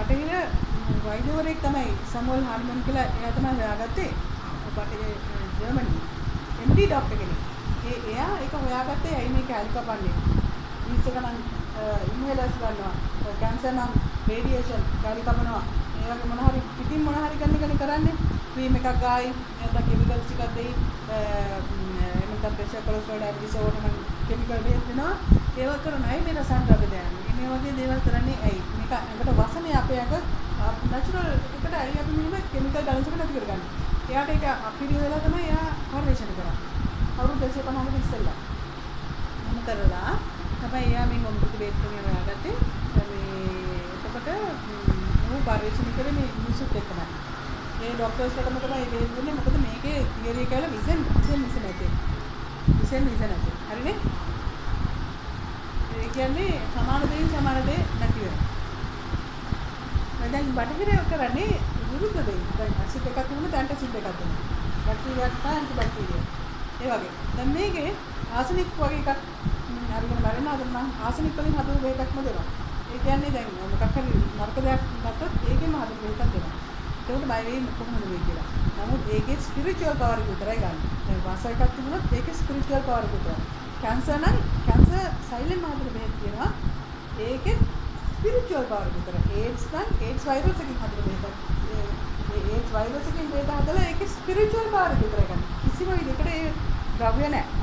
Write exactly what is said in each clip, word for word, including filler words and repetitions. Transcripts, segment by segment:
බටහිර වෛද්‍යවරයෙක් තමයි සමුවල් හානිමන් කියලා එයා තමයි හොයාගත්තේ. බටහිර ජර්මනි එම් ඩී ડોක්ටර් කෙනෙක්. ඒ එයා ඒක හොයාගත්තේ ඇයි මේක ඇල් කපන්නේ. ඊස් එක නම් ඉන්හෙලර්ස් ගන්නවා. කැන්සර් නම් රේඩියේෂන් ගාලි කපනවා. ඒ වගේ මොන හරි පිටින් මොන හරි ගන්න එකනේ කරන්නේ. ක්‍රීම් එකක් ගායි නැත්නම් කෙමිකල්ස් ටිකක් දෙයි. එහෙම නැත්නම් ප්‍රෙෂර් කොලෙස්ටරෝල් ඩයබටිස් ඕවට නම් කෙමිකල් බේස් දෙනවා. ඒව කරන අය මේ රසායන ද්‍රව්‍ය දාන්නේ. මේ වගේ දේවල් කරන්නේ ඇයි? මේක ඇඟට වසනේ අපේ ඇඟ නැචරල් එකට ඇයි අපි මෙහෙම කෙමිකල් බැලන්ස් එක නැති කරගන්නේ. එයාට ඒක අපිරිය වෙලා තමයි එයා පරිශන කරන්නේ. අවුරුදු දෙසිය පනහකට ඉස්සෙල්ලා. මොන කරලා තමයි එයා මේ මොමුතු බේත් ක්‍රමය හොයාගත්තේ. මේ එතකොට මම පරිශන කරේ මේ මිනිසුත් එක්කම. මේ ડોක්ටර්ස්ලටම තමයි මේ දුන්නේ. මොකද මේකේ තියරි එක කියලා විසෙන් විසෙන් විසෙන් නැති. විසෙන් විසෙන් නැති. හරිනේ? ඒ කියන්නේ සමාන දෙයින් සමාන දෙය නැති වෙනවා. දැන් බටහිර කරන්නේ විරුද්ධ දෙයක්. දැන් ඇසිඩ් එකක් තිබුණොත් ඇන්ටසිඩ් එකක් දෙනවා. බැක්ටීරියාක් තමයි ඇන්ටිබැක්ටීරියා. ඒ වගේ. දැන් මේකේ ආසනික් වගේ එකක් අරගෙන බලනවා. දැන් මම ආසනික් වලින් හදපු බෙහෙතක්ම දෙනවා. ඒ කියන්නේ දැන් මොකක් හරි නරක දෙයක් ගත්තොත් ඒකෙම හදපු බෙහෙතක් දෙනවා. ඒකට බය වෙන්නේ කොහොමද මේ කියලා. නමුත් ඒකේ ස්පිරිචුවල් පවර් එක විතරයි ගන්න. දැන් වාස එකක් තිබුණොත් ඒකේ ස්පිරිචුවල් පවර් එක විතරයි. කැන්සර් නම් කැන්සර් සයිලෙන් හදපු බෙහෙත් කියනවා. ඒකේ ස්පිරිචුවල් පවර් එක විතරයි. ඒඩ්ස් නම් ඒඩ්ස් වෛරස් එකකින් හදපු බෙහෙතක්. ඒ ඒඩ්ස් වෛරස් එකකින් බෙහෙත හදලා ඒකේ ස්පිරිචුවල් පවර් එක විතරයි ගන්න. කිසිම විදිහකට ඒ ද්‍රව්‍ය නැහැ.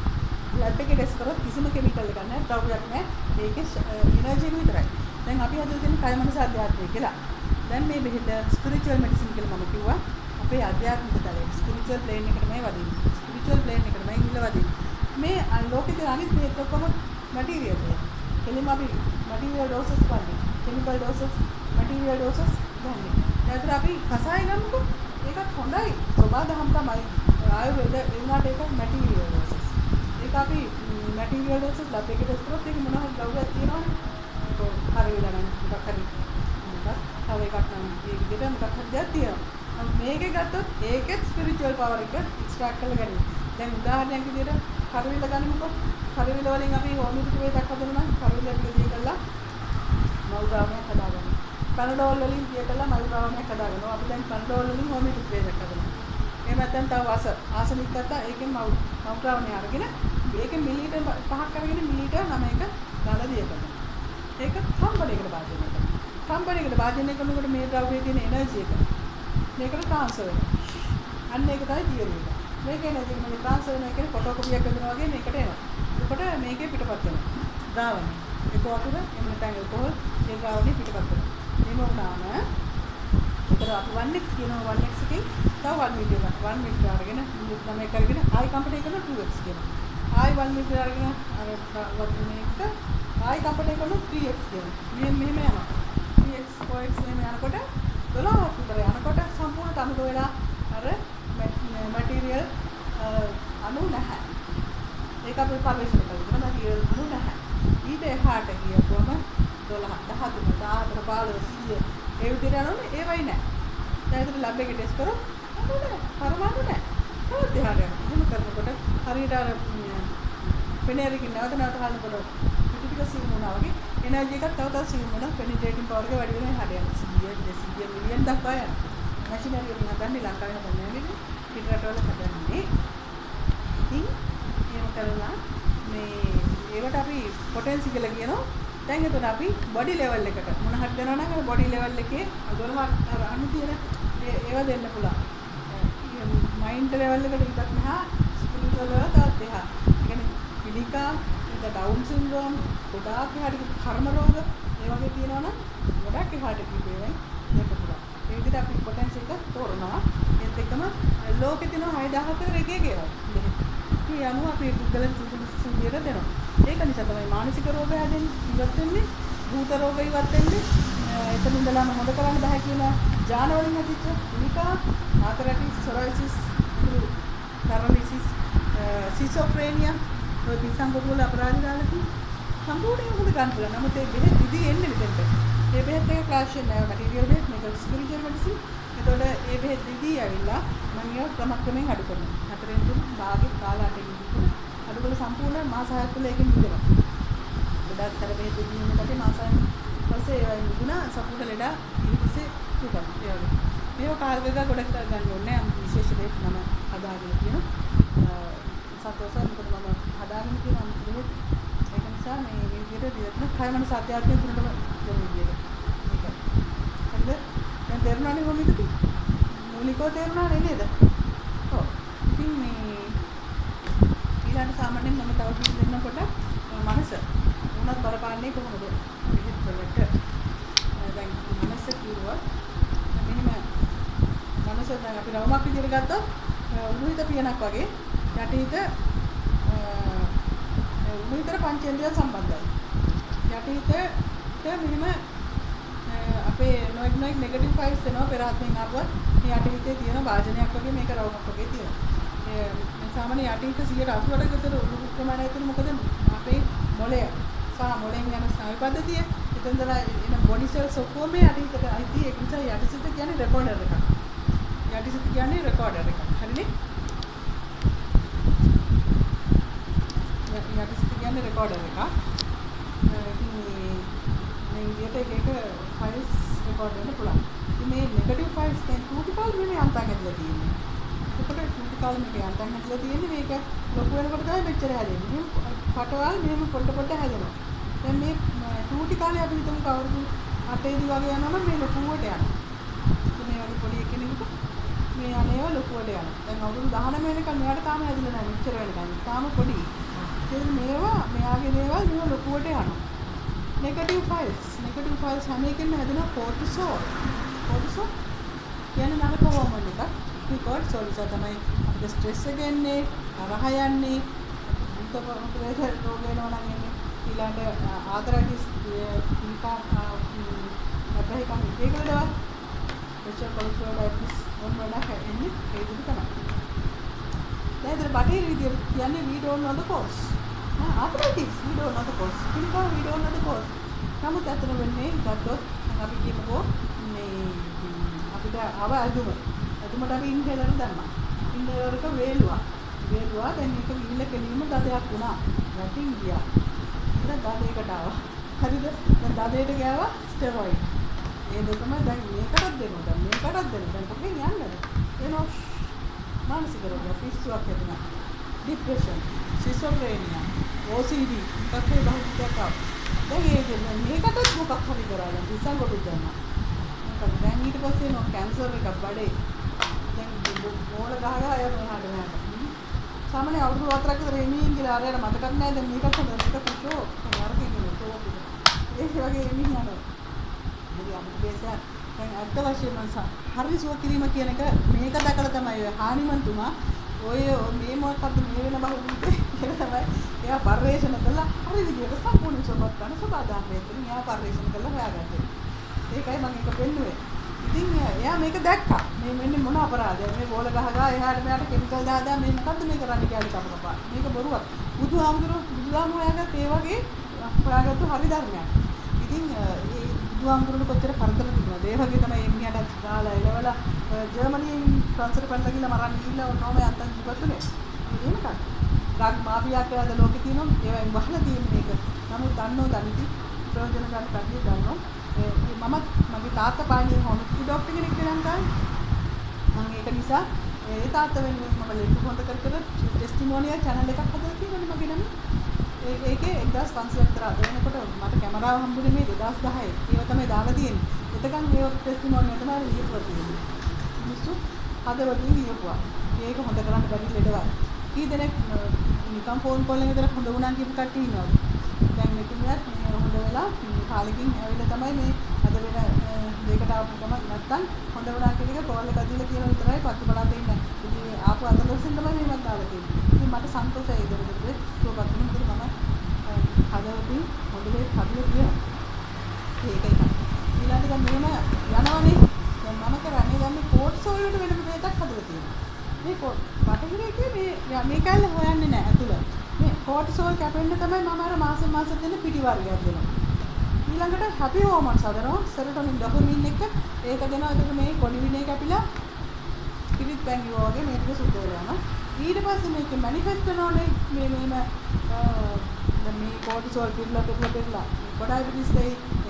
ලැබ් එකේ ටෙස්ට් කරොත් කිසිම කෙමිකල් එකක් නැහැ, ද්‍රව්‍යයක් නැහැ. ඒකේ එනර්ජි එක විතරයි. දැන් අපි හදලා තියෙන කය මනස අධ්‍යාත්මය කියලා. දැන් මේ බෙහෙත ස්පිරිචුවල් මෙඩිසින් කියලා මම කිව්වා. අපේ අධ්‍යාත්මික තලයේ ස්පිරිචුවල් ප්ලේන් එකට තමයි වදින්නේ. ස්පිරිචුවල් ප්ලේන් එකට තමයි ගිහිල්ලා වදින්නේ. මේ ලෝකේ තියෙන අනිත් බෙහෙත් ඔක්කොම මැටීරියල් එක. එළිම අපි මැටීරියල් ඩෝසස් ගන්න. කෙමිකල් ඩෝසස්, මැටීරියල් ඩෝසස් ගන්න. ඒතර අපි කසාය ගන්නකො ඒකත් හොඳයි. සබාදහම් තමයි. ආයුර්වේද ඒ වුණාට ඒක මැටීරියල් ඩෝසස්. ඒක අපි මැටීරියල් ඩෝසස් ලැබ් එකේ ටෙස්ට් කරොත් ඒක මොනවා හරි ද්‍රව්‍යයක් තියෙනවනේ. ඒක හරි වෙලා නම් මොකක් හරි මොකක් තව එකක් නම් ඒ විදිහට මොකක් හරි දෙයක් තියෙනවා. මේකේ ගත්තොත් ඒකෙත් ස්පිරිචුවල් පවර් එක එක්ස්ට්‍රැක්ට් කරලා ගන්න. දැන් උදාහරණයක් විදිහට කරවිල ගන්නකො. කරවිල වලින් අපි හෝමියෝපැතික් වේදක් හදනවා නම් කරවිල ටික කරලා මවුද්‍රාවණයක් හදාගන්නවා. පැනඩෝල් වලින් දිය කරලා මවුද්‍රාවණයක් හදාගන්නවා. අපි දැන් පැනඩෝල් වලින් හෝමියෝපැතික් වේදක් හදනවා. එහෙම නැත්නම් තව වාස ආසනික් ගත්තා ඒකෙන් මවුද්‍රාවණය අරගෙන ඒකෙන් මිලිලීටර් පහක් අරගෙන මිලිලීටර් නවයක දාලා දිය කරනවා. ඒක කම්පණයකට භාජනය කරනවා. කම්පණයකට භාජනය කරනකොට මේ ද්‍රව්‍යයේ තියෙන එනර්ජි එක මේකට ට්‍රාන්ස්ෆර් වෙනවා. අන්න ඒක තමයි තියරි එක. මේක එනර්ජි එක මේ ට්‍රාන්ස්ෆර් වෙනවා කියන්නේ ෆොටෝකොපියක් කරනවා වගේ මේකට එනවා. එතකොට මේකේ පිටපත් වෙනවා. ද්‍රාවණය. ඒක වතුර එහෙම නැත්නම් ඇල්කොහොල් ඒ ද්‍රාවණය පිටපත් වෙනවා. එහෙම වුණාම ඒතර අපි one x කියනවා one x එකකින් තව one meter එක one meter අරගෙන තමයි කරගෙන ආයි කම්පණය කරන two x කියනවා. ආයි one meter අරගෙන අර වතුනේක ආයි කම්පණය කරන three x කියනවා. මෙහෙම මෙහෙම යනවා. three x four x එහෙම යනකොට දොළහක් විතර යනකොට සම්පූර්ණ තමුද වෙලා අර මැටීරියල් අණු නැහැ. ඒක අපි පරිශන කරනවා මැටීරියල් අණු නැහැ. ඊට එහාට ගියපුවම දොළහ දහ තුන දහහතර පහළොව සිය ඒ විදිහට යනවනේ ඒවයි නැහැ. දැන් ඒකට ලැබ් එකේ ටෙස්ට් කරොත් අණු නැහැ. පරමාණු නැහැ. තවත් එහාට යනවා. එහෙම කරනකොට හරියට අර පෙනේරිකින් නැවත නැවත හල්නකොට පිටි ටික සිවුම් වුණා වගේ එනර්ජි එකක් තව තවත් සිවුම් වෙනවා. පෙනිට්‍රේටින් පවර් එක වැඩි වෙනවා එහාට යනවා. සිය දෙසිය මිලියන් දක්වා යනවා. මැෂිනරි වලින් හදන්නේ ලංකාවේ හදන්නේ නෙවෙයි. පිට රටවල හදන්නේ. ඉතින් එහෙම කරලා මේ ඒවට අපි පොටෙන්සි කියලා කියනවා. දැන් එතන අපි බොඩි ලෙවල් එකට මොන හරි දෙනවා නම් අර බොඩි ලෙවල් එකේ දොළහ අර අණු තියෙන ඒව දෙන්න පුළුවන්. මයින්ඩ් ලෙවල් එකට ඊටත් මෙහා ස්පිරිචුවල් ලෙවල් තවත් එහා. ඒ කියන්නේ පිළිකා, ඉත ඩවුන් සින්ඩ්‍රෝම්, ගොඩාක් එහාට කර්ම රෝග ඒ වගේ තියෙනවා නම් ගොඩක් එහාට කිව්වෙයි දෙන්න පුළුවන්. ඒ විදිහට අපි පොටෙන්සි එක තෝරනවා. ඒත් එක්කම ලෝකෙ තියෙන හය දහසක එක එක ඒවා. මේ අනුව අපි පුද්ගල සුදුසුදියට දෙනවා. ඒක නිසා තමයි මානසික රෝග හැදෙන්නේ, ඉවත් වෙන්නේ, භූත රෝග ඉවත් වෙන්නේ. එතන ඉඳලාම හොද කරන්න බෑ කියලා ජාන වලින් හදිච්ච පිළිකා, ආතරටිස්, සොරයිසිස්, පැරලිසිස්, සිසොෆ්‍රේනියා, ඔය පිස්සන්කොටු වල අපරාධ දාලා තියෙන සම්පූර්ණයෙන් හොද ගන්න පුළුවන්. නමුත් ඒ බෙහෙත් විදි එන්නේ මෙතෙන්ට. ඒ බෙහෙත් එක ක්ලාෂ් වෙන්නේ නැහැ. මැටීරියල් බෙහෙත් මේක ස්පිරිචුවල් මෙඩිසින්. එතකොට ඒ බෙහෙත් විදි ඇවිල්ලා මම ඒවා ක්‍රමක්‍රමයෙන් අඩු කරනවා. හතරෙන් තුන භාගෙ කාලා අටෙන් තුන අඩුකල සම්පූර්ණ මාස හයක් තුළ ඒකෙන් මිදෙනවා. ගොඩක් සැර බෙහෙත් දෙන්නේ නැති මාස හයක් පස්සේ ඒවා ඉදුණා සපුරට ලෙඩ ඊට පස්සේ තුකන් ඒ වගේ. මේව කාර්යක ගොඩක් ගන්න ඕනේ නම් විශේෂ දෙයක් මම හදාගෙන තියෙනවා. සතෝසන් මොකද මම හදාගෙන තියෙනවා මොකද ඒක නිසා මේ මේ විදිහට දියත්න කයමන සත්‍යයන් තුනටම යොමු විදියට. ඒකයි. හරිද? දැන් තේරුණානේ කොහොමද? මූලිකව තේරුණානේ නේද? ඔව්. ඉතින් මේ ඊළඟ සාමාන්‍යයෙන් මම තව කිසි දෙන්නකොට මනස උනත් බලපාන්නේ කොහොමද? විදිහට වලට දැන් මනස කිව්වා මෙහෙම මනස දැන් අපි රවුමක් විදිහට ගත්තොත් උණුහිත පියනක් වගේ යටිහිත උණුහිතට පංචේන්ද්‍රිය සම්බන්ධයි. යටිහිතට මෙහෙම අපේ නොයෙක් නොයෙක් නෙගටිව් ෆයිල්ස් එනවා පෙර ආත්මෙන් ආපුවත් මේ යටිහිතේ තියෙන වාජනයක් වගේ මේක රවුමක් වගේ තියෙනවා. ඒ සාමාන්‍ය යටිහිත සියයට අසූවකට විතර උණු ප්‍රමාණය තියෙන මොකද අපේ මොළය සහ මොළෙන් යන ස්නායු පද්ධතිය එතෙන්දලා එන බොඩි සෙල්ස් ඔක්කොම යටිහිතට අයිති. ඒක නිසා යටිසිත කියන්නේ රෙකෝඩර් එකක්. යටිසිත කියන්නේ රෙකෝඩර් එකක්. හරිනේ? යටිසිත කියන්නේ රෙකෝඩර් එකක්. ඉතින් මේ විදිහට එක එක ෆයිල්ස් රෙකෝඩ් වෙන්න පුළුවන්. ඉතින් මේ නෙගටිව් ෆයිල්ස් දැන් ක්‍රිටිකල් මේ අන්තම් ඇදලා තියෙන්නේ. ඒකට ක්‍රිටිකල් මේක අන්තම් ඇදලා තියෙන්නේ මේක ලොකු වෙනකොට තමයි මෙච්චර හැදෙන්නේ. පටවල් මෙහෙම පොඩ පොඩ හැදෙනවා. දැන් මේ ක්‍රිටිකල් අපි හිතමු කවුරුදු අටේදී වගේ යනවා නම් මේ ලොකුවට යනවා. මේ වගේ පොඩි එකෙනෙකුට මේ අනේව ලොකුවට යනවා. දැන් අවුරුදු දහනවය වෙනකන් මෙයාට තාම හැදිලා නැහැ මෙච්චර වෙනකන්. තාම පොඩි. ඒ මේවා මෙයාගේ දේවල් මේව ලොකුවට යනවා. නෙගටිව් ෆයිල්ස් නෙගටිව් ෆයිල්ස් හැම එකෙම හැදෙනවා කෝටිසෝල්. කෝටිසෝල් කියන්නේ නරක හෝමෝන් එකක්. මේ කෝටිසෝල් නිසා තමයි අපිට ස්ට්‍රෙස් එක එන්නේ, තරහ යන්නේ, උත්තර ප්‍රේෂර් රෝග වෙනවා නම් එන්නේ. ඊළඟට ආතරයිටිස් පිළිකා අපේ කම ඒකලද ප්‍රෙෂර් කොලෙස්ටරෝල් ඩයබටිස් මොන වඩා එන්නේ ඒ විදිහට තමයි. දැන් ඉතින් බටහිර විදියට කියන්නේ we don't know the cause. Arthritis we don't know the cause. පිළිකා we don't know the cause. නමුත් අතන වෙන්නේ ගත්තොත් අපි කියමුකෝ මේ අපිට ආව ඇදුම. ඇදුමට අපි ඉන්හෙලර් දැම්මා. ඉන්හෙලර් එක වේලුවා. වේලුවා දැන් මේක විහිල කෙලීම දඩයක් වුණා. වැටින් ගියා. ඉතින් දඩේකට ආවා. හරිද? දැන් දඩේට ගෑවා ස්ටෙරොයිඩ්. ඒ දෙකම දැන් මේකටත් දෙනවා. දැන් මේකටත් දෙනවා. දැන් කොහෙන් යන්නද? එනවා මානසික රෝග, පිස්සුවක් හැදෙනවා. Depression, schizophrenia, O C D, කටේ බහුතරයක් ආවා. දැන් ඒක මේකටත් මොකක් හරි කරා දැන් ඉස්සන් කොට දෙනවා. මොකද දැන් ඊට පස්සේ නෝ කැන්සර් එකක් බඩේ. දැන් මොන ගහ ගහ යනවා මෙහාට මෙහාට. සාමාන්‍ය අවුරුදු හතරක් විතර එමින් කියලා අරයට මතකත් නැහැ දැන් මේකට හොඳ මේක පුෂෝ අරගෙන ඉන්නවා. ඒ වගේ එමින් යනවා. ඉතින් අපිට බේසක් දැන් අත්ත වශයෙන්ම හරි සුව කිරීම කියන එක මේක දැකලා තමයි ඔය හානිමන්තුමා ඔය මේ මොකක්ද මේ වෙන බහුවිතේ කියලා තමයි එයා පරිවේෂණ කළා හරි විදියට සම්පූර්ණ සබත් ගන්න සබදාම් වේතුන් එයා පරිවේෂණ කළා හොයාගත්තේ. ඒකයි මම ඒක පෙන්නුවේ. ඉතින් එයා මේක දැක්කා. මේ මෙන්න මොන අපරාධයක්ද මේ බෝල ගහ ගහ එහාට මෙහාට කෙමිකල් දාලා මේ මොකද්ද මේ කරන්නේ කියලා කප කපා. මේක බොරුවක්. බුදුහාමුදුරුවෝ බුදුහාම හොයාගත්ත ඒ වගේ හොයාගත්තු හරි ධර්මයක්. ඉතින් ඒ බුදුහාමුදුරුවෝ කොච්චර කරදර තිබුණාද? ඒ වගේ තමයි එම්මියට දාලා එලවලා ජර්මනියෙන් ට්‍රාන්ස්ෆර් කරලා ගිහලා මරන්න ගිහලා ඔන්නෝම යන්තම් ජීවතුනේ. ඒක ඩ්‍රග් මාෆියා කියලා ලෝකේ තියෙනවා. ඒවෙන් වහලා තියෙන මේක. නමුත් දන්නෝ දනිති ප්‍රයෝජන ගන්න කඩිය දන්නෝ. මමත් මගේ තාත්තා පාන්නේ හොමිස්ටි ડોක්ටර් කෙනෙක් වෙනවා මම ඒක නිසා ඒ තාත්තා වෙනුවෙන් මම ලෙඩ හොඳ කර කර ටෙස්ටිමෝනියල් channel එකක් හදලා තියෙනවනේ මගේ නම. ඒ ඒකේ එක්දාස් පන්සියයක් විතර අද වෙනකොට මට කැමරාව හම්බුනේ මේ දෙදාස් දහය. ඒව තමයි දාලා තියෙන්නේ. එතකන් මේ ටෙස්ටිමෝනියල් තමයි ලියපුවා තියෙන්නේ. මිනිස්සු හදවතින් ලියපුවා. මේක හොඳ කරන්න බැරි ලෙඩවල්. කී දෙනෙක් නිකන් ෆෝන් කෝල් එකෙන් විතර හොඳ වුණා කියපු කට්ටිය ඉන්නවද? දැන් මෙතුමියත් මේ හොඳ වෙලා කාලෙකින් ඇවිල්ලා තමයි මේ අද වෙන දෙකට ආපු ගමන් නැත්තම් හොඳ වුණා කියන එක කෝල් එකක් දීලා කියන විතරයි පත්තු බලන්න ඉන්නේ. ඉතින් ආපු අතලොස්සෙන් තමයි මේවත් දාලා තියෙන්නේ. ඉතින් මට සන්තෝෂයි ඒක දෙකට. සුවපත් වෙන මොකද මම හදවතින් හොඳ වෙයි හදලා තියෙනවා. ඒකයි තමයි. ඊළඟට දැන් මෙහෙම යනවනේ. දැන් මම කරන්නේ දැන් මේ කෝට්සෝල් වලට වෙනම දෙයක් හදලා තියෙනවා. මේ බටහිරේ මේ මේ කැල්ල හොයන්නේ නැහැ අතුල. මේ කෝටිසෝල් කැපෙන්න තමයි මම අර මාසෙන් මාස දෙන පිටි වර්ගයක් දෙනවා. ඊළඟට හැපි හෝමෝන්ස් හදනවා සෙරටොනින් ඩොපමින් එක ඒක දෙනවා. එතකොට මේ කොඩි විනේ කැපිලා පිරිත් බැංගි වගේ මේක සුද්ධ වෙලා යනවා. ඊට පස්සේ මේක මැනිෆෙස්ට් කරනෝනේ මේ මේම දැන් මේ කෝටිසෝල් පිරලා පිරලා පිරලා කොඩයිබිටිස් දෙයි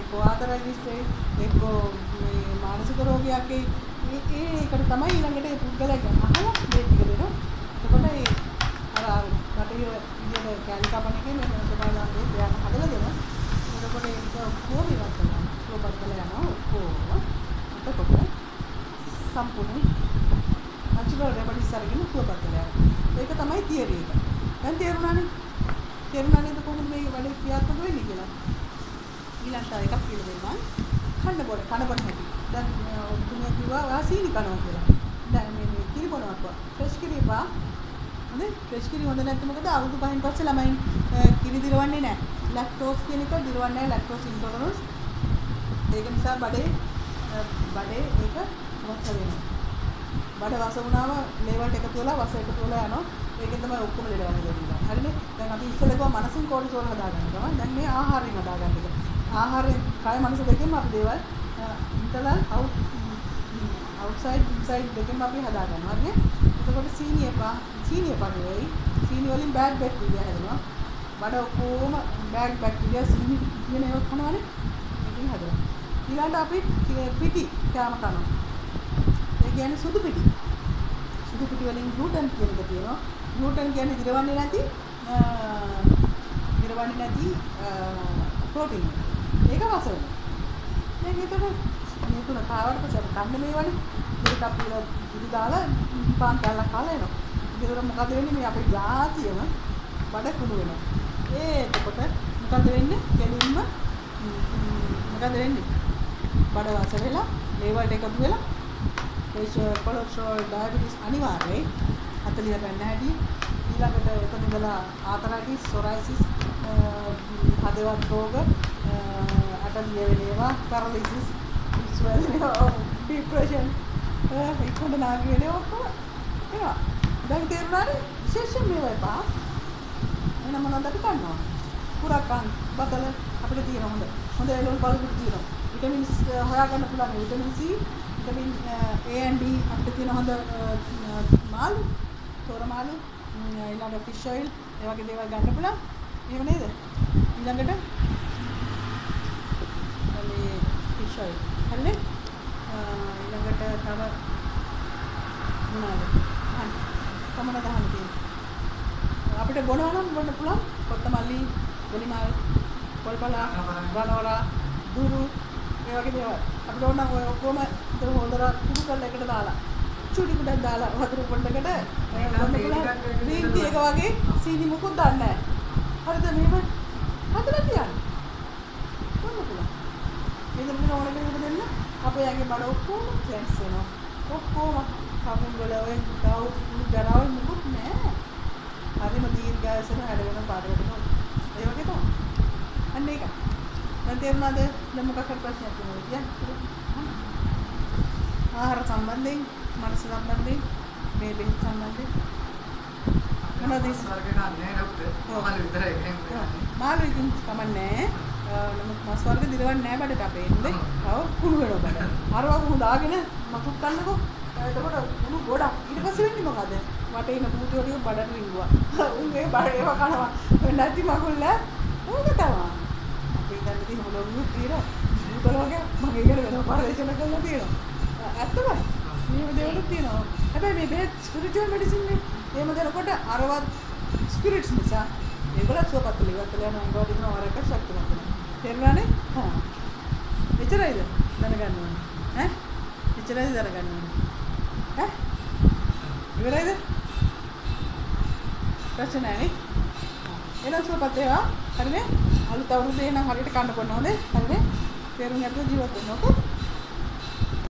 එක්කෝ ආතරයිටිස් වෙයි, එක්කෝ මේ මානසික රෝගයක් එයි. ඒ ඒකට තමයි ඊළඟට ඒ පුද්ගලයා අහලා මේ ටික දෙනවා. එතකොට ඒ අර අර බටහිර විදියට කැලි කපන එකේ මේ මොකක්ද මේ දෙයක් හදලා දෙනවා. එතකොට ඒක ඔක්කොම ඉවත් කරනවා. ස්ලෝපත් කරලා යනවා ඔක්කොම. එතකොට සම්පූර්ණ නැචරල් රෙමඩිස් අරගෙන ස්ලෝපත් කරලා යනවා. ඒක තමයි තියරි එක. දැන් තේරුණානේ? තේරුණානේ කොහොමද මේ වැඩේ ක්‍රියාත්මක වෙන්නේ කියලා? ඊළඟට එකක් කියලා දෙන්නම්. කන්න බොන කන බොන හැටි. දැන් තුනේ කිව්වා වාසීනි කනවා කියලා. දැන් මේ මේ කිරි බොනවා කො. ෆ්‍රෙෂ් කිරි පා. හොඳේ ෆ්‍රෙෂ් කිරි හොඳ නැත්නම් මොකද අවුරුදු පහෙන් පස්සේ ළමයින් කිරි දිරවන්නේ නැහැ. ලැක්ටෝස් කියන එක දිරවන්නේ නැහැ ලැක්ටෝස් ඉන්ටොලරන්ස්. ඒක නිසා බඩේ බඩේ ඒක වස වෙනවා. බඩ වස වුණාම ලේවල්ට එකතු වෙලා වස එකතු වෙලා යනවා. ඒකෙන් තමයි ඔක්කොම ලෙඩ වෙන්නේ දෙන්නේ. හරිනේ? දැන් අපි ඉස්සෙල්ලා කිව්වා මනසින් කෝටිසෝල් හදාගන්න තමයි. දැන් මේ ආහාරයෙන් හදාගන්න එක. ආහාරයෙන් කය මනස දෙකෙන්ම අපි දේවල් ඉන්ටර්නල් අවුට් අවුට්සයිඩ් ඉන්සයිඩ් දෙකෙන්ම අපි හදාගන්නවා. හරිනේ? එතකොට සීනි එපා. සීනි එපා නෙවෙයි. සීනි වලින් බෑඩ් බැක්ටීරියා හැදෙනවා. බඩ ඔක්කොම බෑඩ් බැක්ටීරියා සීනි කියන ඒවා කනවනේ. ඒකෙන් හැදෙනවා. ඊළඟට අපි පිටි කෑම කනවා. ඒ කියන්නේ සුදු පිටි. සුදු පිටි වලින් ග්ලූටන් කියන එක තියෙනවා. ග්ලූටන් කියන්නේ දිරවන්නේ නැති දිරවන්නේ නැති ප්‍රෝටීන්. ඒක වස වෙනවා. දැන් ඒකට මේ තුන කාවට පස්සේ කන්න මේවනේ. මේක අපි ඉදි දාලා පාන් කෑල්ලක් කාලා එනවා. ඒකට මොකද වෙන්නේ මේ අපේ ජාතියම බඩ කුණු වෙනවා. ඒ එතකොට මොකද වෙන්නේ? කෙලින්ම මොකද වෙන්නේ? බඩ වස වෙලා, ලේවල්ට එකතු වෙලා ප්‍රෙෂර්, කොලෙස්ටරෝල්, ඩයබටිස් අනිවාර්යයි. හතලිය ගන්න හැටි ඊළඟට එතන ඉඳලා ආතරයිටිස්, සොරයිසිස්, හදවත් රෝග, අටලිය වෙනවා, පැරලිසිස්, ස්වැල්ලියෝ, ડિප්‍රෙෂන්, ඒකෝඩ නාගි වෙනවා ඔක්කොම එනවා. දැන් තේරුණානේ විශේෂයෙන් මේවා එපා. එන මොනවද අපි කරනවා? පුරාකන් බතල අපිට තියෙන හොඳ හොඳ එළවලු පළතුරු තියෙනවා. විටමින්ස් හොයාගන්න පුළුවන් vitamin C, vitamin A and D අපිට තියෙන හොඳ මාළු, තොර මාළු, ඊළඟ ෆිෂ් ඔයිල් ඒ වගේ දේවල් ගන්න පුළුවන්. එහෙම නේද? ඊළඟට මේ ෆිෂ් ඔයිල්. හරිනේ? ඊළඟට තව මොනවද? අහන්න. කොමන ගහන්න තියෙන්නේ. අපිට බොනවා නම් බොන්න පුළුවන්. කොත්තමල්ලි, ගොලිමල්, පොල්පලා, ගනෝලා, දුරු ඒ වගේ දේවල්. අපිට ඕන නම් ඔය ඔක්කොම ඉතින් හොඳට කුඩු කරලා එකට දාලා චුටි කුඩක් දාලා වතුර පොඩ්ඩකට බොන්න පුළුවන්. ග්‍රීන් ටී එක වගේ සීනි මුකුත් දාන්නේ නැහැ. හරිද මේක? හදලා තියන්න. බොන්න පුළුවන්. මේක මෙන්න ඕන කෙනෙකුට දෙන්න. අපේ යගේ බඩ ඔක්කොම ක්ලෙන්ස් වෙනවා. ඔක්කොම කපුන් වල ඔය ගාව් ගරාවල් මුකුත් නැහැ. හරිම දීර්ඝායසන හැඩ වෙන පාට වෙනවා. ඒ වගේ තමයි. අන්න ඒක. දැන් තේරුණාද? දැන් මොකක් හරි ප්‍රශ්නයක් තියෙනවද කියන්නේ? ආහාර සම්බන්ධයෙන්, මනස සම්බන්ධයෙන්, මේ බෙහෙත් සම්බන්ධයෙන් මොනවද ඉස්සරගෙන නැහැ ડોක්ටර්. මාළු විතරයි කියන්නේ. මාළු ඉතින් කමන්නේ. නමුත් මස් වර්ග දිරවන්නේ නැහැ බඩට අපේ ඉන්නේ. තව කුණු වෙනවා බඩ. අරවා කුණු දාගෙන මතුත් කන්නකෝ. එතකොට කුණු ගොඩක්. ඊට පස්සේ වෙන්නේ මොකද? වටේ ඉන්න පුතු වලින් බඩට රිංගුවා. උන් මේ බඩ ඒවා කනවා. නැති මකුල්ල ඕක තමයි. අපි දැන් ඉතින් හොලොවුත් තියෙනවා. බුතල වගේ මම ඒකට වෙනම පරිශන කරලා තියෙනවා. ඇත්තම මේ දේවලුත් තියෙනවා. හැබැයි මේ බෙහෙත් ස්පිරිචුවල් මෙඩිසින් නේ. එහෙම දෙනකොට අරවත් ස්පිරිට්ස් නිසා ඒගොල්ලෝ සුවපත් වෙලා ඉවත්ලා යනවා. ඒගොල්ලෝ දිනන වරක ශක්තිමත් වෙනවා. තේරුණානේ? හා. එච්චරයිද? දැනගන්න ඕනේ. ඈ? එච්චරයිද දැනගන්න ඕනේ. ඈ? ඉවරයිද? ප්‍රශ්න නැහැ නේ? එනවා සුවපත් වේවා. හරිනේ? අලුත් අවුරුද්දේ නම් හරියට කන්න බොන්න ඕනේ. හරිනේ? තේරුම් ගන්න ජීවත් වෙන්න ඕක.